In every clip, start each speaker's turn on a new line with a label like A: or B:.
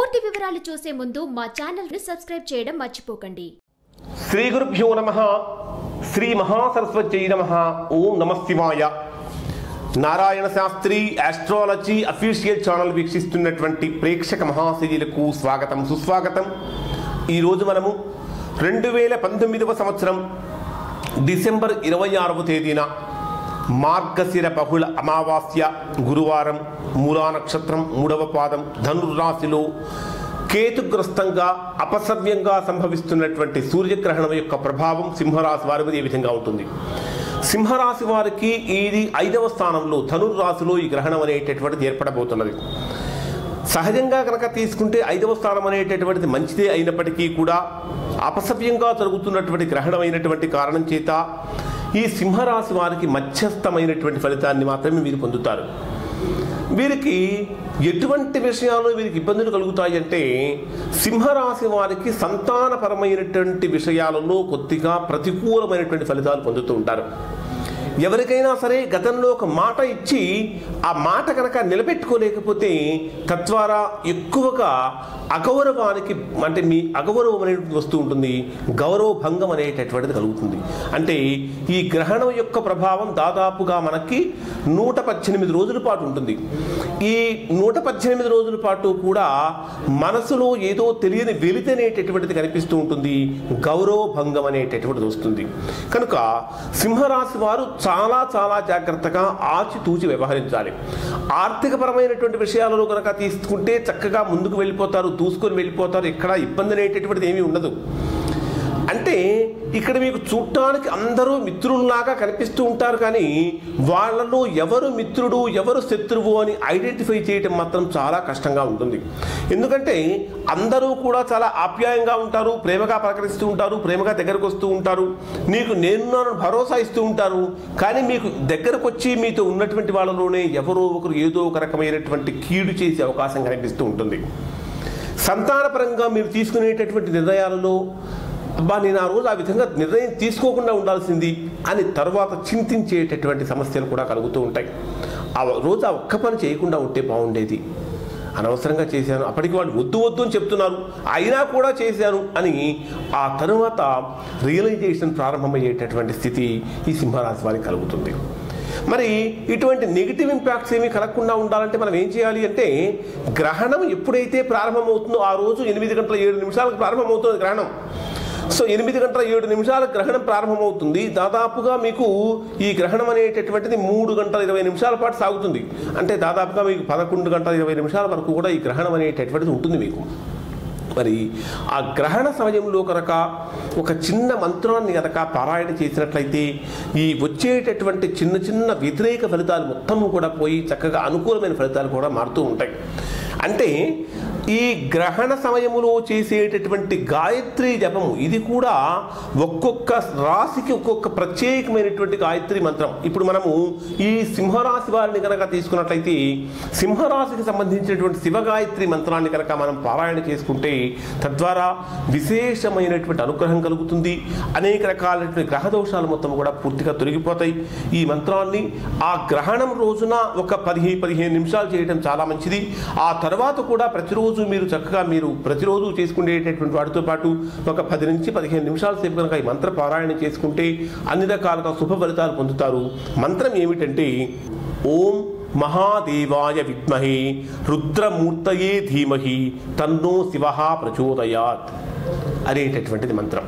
A: పూర్తి వివరాలు చూసే ముందు మా ఛానల్ ని సబ్స్క్రైబ్ చేయడం మర్చిపోకండి.
B: శ్రీ గురుభ్యో నమః. శ్రీ మహాసరస్వత్యై నమః. ఓం నమః శివాయ. Narayana Shastri astrology official channel వీక్షిస్తున్నటువంటి ప్రేక్షక మహాశయులకు స్వాగతం సుస్వాగతం. ఈరోజు మనము 2019వ సంవత్సరం డిసెంబర్ 26వ తేదీన మార్గశిర బహుళ అమావాస్య గురువారం మూలా నక్షత్రం 3వ పాదం ధనుర్రాశిలో కేతుగ్రస్తంగా అపసవ్యంగా సంభవిస్తున్నటువంటి సూర్యగ్రహణం యొక్క ప్రభావం సింహరాశి వారి మీద ఏ విధంగా ఉంటుంది? సింహరాశి వారికి ఇది 5వ స్థానంలో ధనుర్రాశిలో ఈ గ్రహణం అనేటటువంటిది ఏర్పడబోతున్నది. సహజంగా కనుక తీసుకుంటే 5వ స్థానం అనేటటువంటిది మంచిదే అయినప్పటికీ కూడా అపసవ్యంగా జరుగుతున్నటువంటి గ్రహణం అయినటువంటి కారణం చేత ఈ సింహరాశి వారికి మధ్యస్థమైనటువంటి ఫలితాన్ని మాత్రమే వీరు పొందుతారు. వీరికి ఎటువంటి విషయాలు వీరికి ఇబ్బందులు కలుగుతాయి అంటే సింహరాశి వారికి సంతానపరమైనటువంటి విషయాలలో కొద్దిగా ప్రతికూలమైనటువంటి ఫలితాలు పొందుతూ ఉంటారు. ఎవరికైనా సరే గతంలో ఒక మాట ఇచ్చి ఆ మాట కనుక నిలబెట్టుకోలేకపోతే తద్వారా ఎక్కువగా అగౌరవానికి అంటే మీ అగౌరవం అనేటువంటి వస్తూ ఉంటుంది, గౌరవ భంగం అనేటటువంటిది కలుగుతుంది. అంటే ఈ గ్రహణం యొక్క ప్రభావం దాదాపుగా మనకి 118 రోజుల పాటు ఉంటుంది. ఈ 118 రోజుల పాటు కూడా మనసులో ఏదో తెలియని వెలితి అనేటటువంటిది కనిపిస్తూ ఉంటుంది, గౌరవ భంగం అనేటటువంటిది వస్తుంది. కనుక సింహరాశి వారు చాలా చాలా జాగ్రత్తగా ఆచితూచి వ్యవహరించాలి. ఆర్థికపరమైనటువంటి విషయాలలో కనుక తీసుకుంటే చక్కగా ముందుకు వెళ్ళిపోతారు, దూసుకొని వెళ్ళిపోతారు, ఎక్కడ ఇబ్బంది అనేటటువంటిది ఏమీ ఉండదు. అంటే ఇక్కడ మీకు చూడటానికి అందరూ మిత్రుల్లాగా కనిపిస్తూ ఉంటారు, కానీ వాళ్ళలో ఎవరు మిత్రుడు ఎవరు శత్రువు అని ఐడెంటిఫై చేయటం మాత్రం చాలా కష్టంగా ఉంటుంది. ఎందుకంటే అందరూ కూడా చాలా ఆప్యాయంగా ఉంటారు, ప్రేమగా పలకరిస్తూ ఉంటారు, ప్రేమగా దగ్గరకు వస్తూ ఉంటారు, నీకు నేను భరోసా ఇస్తూ ఉంటారు. కానీ మీకు దగ్గరకు వచ్చి మీతో ఉన్నటువంటి వాళ్ళలోనే ఎవరో ఒకరు ఏదో ఒక రకమైనటువంటి కీడు చేసే అవకాశం కనిపిస్తూ ఉంటుంది. సంతానపరంగా మీరు తీసుకునేటటువంటి నిర్ణయాలలో నేను ఆ రోజు ఆ విధంగా నిర్ణయం తీసుకోకుండా ఉండాల్సింది అని తర్వాత చింతించేటటువంటి సమస్యలు కూడా కలుగుతూ ఉంటాయి. ఆ రోజు ఆ ఒక్క పని చేయకుండా ఉంటే బాగుండేది, అనవసరంగా చేశాను, అప్పటికి వాళ్ళు వద్దు వద్దు అని చెప్తున్నారు అయినా కూడా చేశాను అని ఆ తరువాత రియలైజేషన్ ప్రారంభమయ్యేటటువంటి స్థితి ఈ సింహరాశి వారికి కలుగుతుంది. మరి ఇటువంటి నెగిటివ్ ఇంపాక్ట్స్ ఏమీ కలగకుండా ఉండాలంటే మనం ఏం చేయాలి అంటే గ్రహణం ఎప్పుడైతే ప్రారంభమవుతుందో ఆ రోజు 8:07 ప్రారంభమవుతుంది గ్రహణం. సో 8:07 గ్రహణం ప్రారంభమవుతుంది. దాదాపుగా మీకు ఈ గ్రహణం అనేటటువంటిది 3:20 పాటు సాగుతుంది. అంటే దాదాపుగా మీకు 11:20 వరకు కూడా ఈ గ్రహణం అనేటటువంటిది ఉంటుంది మీకు. మరి ఆ గ్రహణ సమయంలో కనుక ఒక చిన్న మంత్రాన్ని కనుక పారాయణ చేసినట్లయితే ఈ వచ్చేటటువంటి చిన్న చిన్న వ్యతిరేక ఫలితాలు మొత్తము కూడా పోయి చక్కగా అనుకూలమైన ఫలితాలు కూడా మారుతూ ఉంటాయి. అంటే ఈ గ్రహణ సమయములో చేసేటటువంటి గాయత్రి జపము ఇది కూడా ఒక్కొక్క రాశికి ఒక్కొక్క ప్రత్యేకమైనటువంటి గాయత్రి మంత్రం. ఇప్పుడు మనము ఈ సింహరాశి వారిని కనుక తీసుకున్నట్లయితే సింహరాశికి సంబంధించినటువంటి శివగాయత్రి మంత్రాన్ని కనుక మనం పారాయణ చేసుకుంటే తద్వారా విశేషమైనటువంటి అనుగ్రహం కలుగుతుంది. అనేక రకాలైనటువంటి గ్రహ దోషాలు మొత్తం కూడా పూర్తిగా తొలగిపోతాయి. ఈ మంత్రాన్ని ఆ గ్రహణం రోజున ఒక 10-15 నిమిషాలు చేయడం చాలా మంచిది. ఆ తర్వాత కూడా ప్రతిరోజు మీరు చక్కగా మీరు ప్రతిరోజు చేసుకునేటటువంటి వాటితో పాటు ఒక 10 నుంచి 15 నిమిషాల సేపు కనుక ఈ మంత్ర పారాయణ చేసుకుంటే అన్ని రకాలుగా శుభ ఫలితాలు పొందుతారు. మంత్రం ఏమిటంటే ఓం మహాదేవాయ విద్మహే రుద్రమూర్తయే ధీమహి తన్నో శివః ప్రచోదయాత్ అనేటటువంటిది మంత్రం.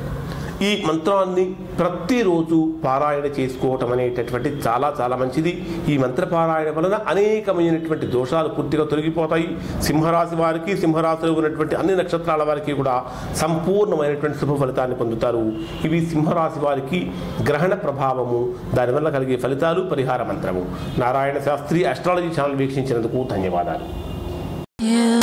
B: ఈ మంత్రాన్ని ప్రతిరోజు పారాయణ చేసుకోవటం అనేటటువంటి చాలా చాలా మంచిది. ఈ మంత్ర పారాయణ వలన అనేకమైనటువంటి దోషాలు పూర్తిగా తొలగిపోతాయి. సింహరాశి వారికి సింహరాశిలో ఉన్నటువంటి అన్ని నక్షత్రాల వారికి కూడా సంపూర్ణమైనటువంటి శుభ ఫలితాన్ని పొందుతారు. ఇవి సింహరాశి వారికి గ్రహణ ప్రభావము, దానివల్ల కలిగే ఫలితాలు, పరిహార మంత్రము. నారాయణ శాస్త్రి ఆస్ట్రాలజీ ఛానల్ వీక్షించినందుకు ధన్యవాదాలు.